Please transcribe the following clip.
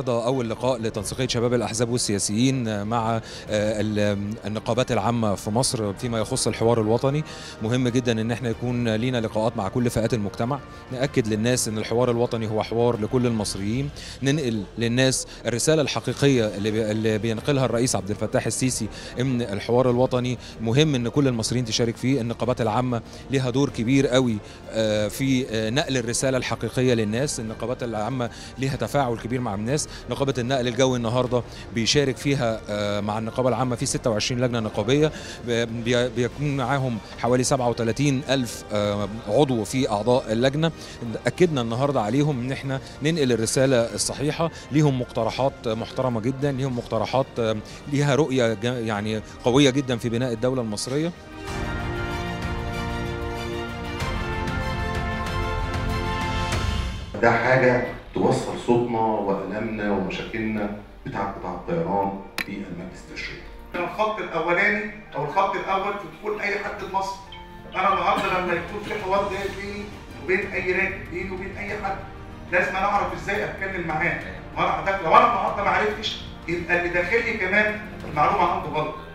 النهارده اول لقاء لتنسيقيه شباب الاحزاب والسياسيين مع النقابات العامه في مصر فيما يخص الحوار الوطني. مهم جدا ان احنا يكون لينا لقاءات مع كل فئات المجتمع، ناكد للناس ان الحوار الوطني هو حوار لكل المصريين، ننقل للناس الرساله الحقيقيه اللي بينقلها الرئيس عبد الفتاح السيسي ان الحوار الوطني مهم ان كل المصريين تشارك فيه. النقابات العامه لها دور كبير قوي في نقل الرساله الحقيقيه للناس. النقابات العامه ليها تفاعل كبير مع الناس. نقابه النقل الجوي النهارده بيشارك فيها مع النقابه العامه في 26 لجنه نقابيه، بيكون معاهم حوالي 37 ألف عضو في اعضاء اللجنه. اكدنا النهارده عليهم ان احنا ننقل الرساله الصحيحه. ليهم مقترحات محترمه جدا، ليهم مقترحات ليها رؤيه يعني قويه جدا في بناء الدوله المصريه. ده حاجة توصل صوتنا وألمنا ومشاكلنا بتاع قطاع الطيران في المجلس التشريعي. الخط الأولاني أو الخط الأول في دخول أي حد مصر. أنا النهارده لما يكون في حوار جاي بيني وبين أي راكب، بيني وبين أي حد، لازم أنا أعرف إزاي أتكلم معاه. لو أنا النهارده ما عرفتش يبقى اللي داخلي كمان المعلومة عنده غلط.